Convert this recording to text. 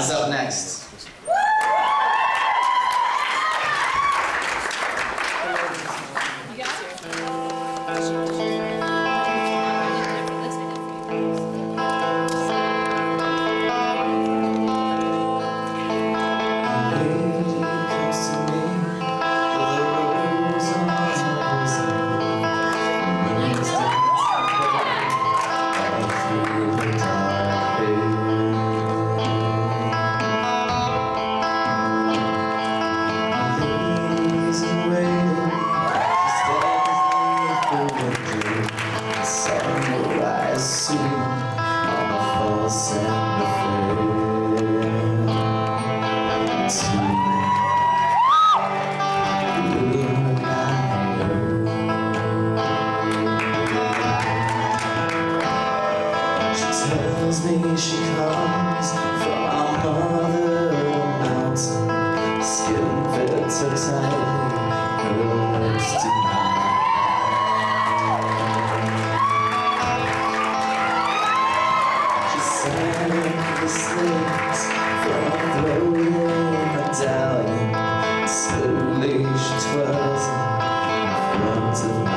is up next. Tells me she comes from another mountain, skin fit so tightly, her lips tonight. She sang the snakes from a floating medallion. Slowly she twirls in front of me.